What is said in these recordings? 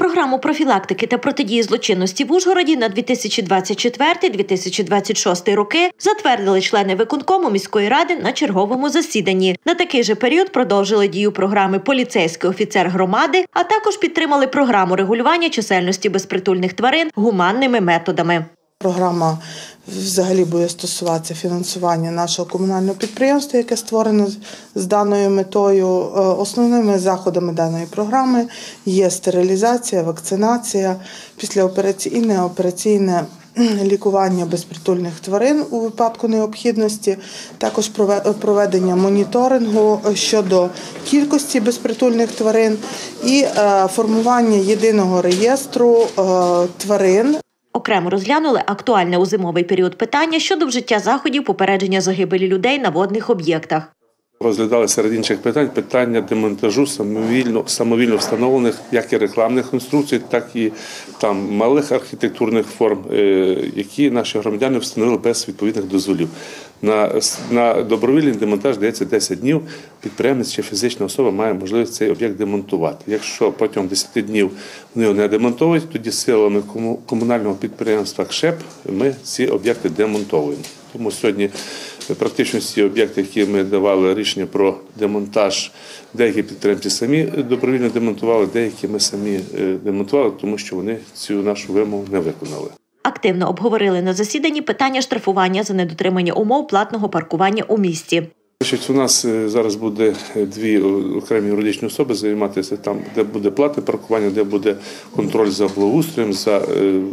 Програму профілактики та протидії злочинності в Ужгороді на 2024-2026 роки затвердили члени виконкому міської ради на черговому засіданні. На такий же період продовжили дію програми «Поліцейський офіцер громади», а також підтримали програму регулювання чисельності безпритульних тварин гуманними методами. Програма взагалі буде стосуватися фінансування нашого комунального підприємства, яке створено з даною метою. Основними заходами даної програми є стерилізація, вакцинація, післяопераційне, операційне лікування безпритульних тварин у випадку необхідності, також проведення моніторингу щодо кількості безпритульних тварин і формування єдиного реєстру тварин. Окремо розглянули актуальне у зимовий період питання щодо вжиття заходів попередження загибелі людей на водних об'єктах. Розглядали серед інших питання демонтажу самовільно встановлених як і рекламних конструкцій, так і малих архітектурних форм, які наші громадяни встановили без відповідних дозволів. На добровільний демонтаж дається 10 днів, підприємець чи фізична особа має можливість цей об'єкт демонтувати. Якщо протягом 10 днів вони його не демонтують, тоді силами комунального підприємства КШЕП ми ці об'єкти демонтовуємо. Тому сьогодні практично всі об'єкти, які ми давали рішення про демонтаж, деякі підприємці самі добровільно демонтували, деякі ми самі демонтували, тому що вони цю нашу вимогу не виконали. Активно обговорили на засіданні питання штрафування за недотримання умов платного паркування у місті. У нас зараз буде дві окремі юридичні особи займатися там, де буде платне паркування, де буде контроль за благоустроєм, за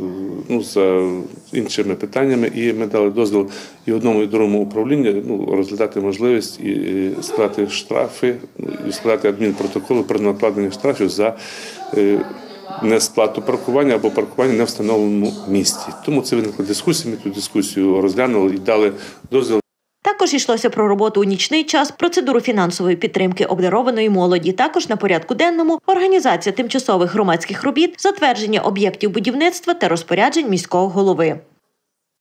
іншими питаннями. І ми дали дозвіл і одному, і другому управлінню розглядати можливість і складати штрафи, і складати адмінпротоколи про накладення штрафів за несплату паркування або паркування не в встановленому місці. Тому це виникла дискусія, ми ту дискусію розглянули і дали дозвіл. Також йшлося про роботу у нічний час, процедуру фінансової підтримки обдарованої молоді. Також на порядку денному – організація тимчасових громадських робіт, затвердження об'єктів будівництва та розпоряджень міського голови.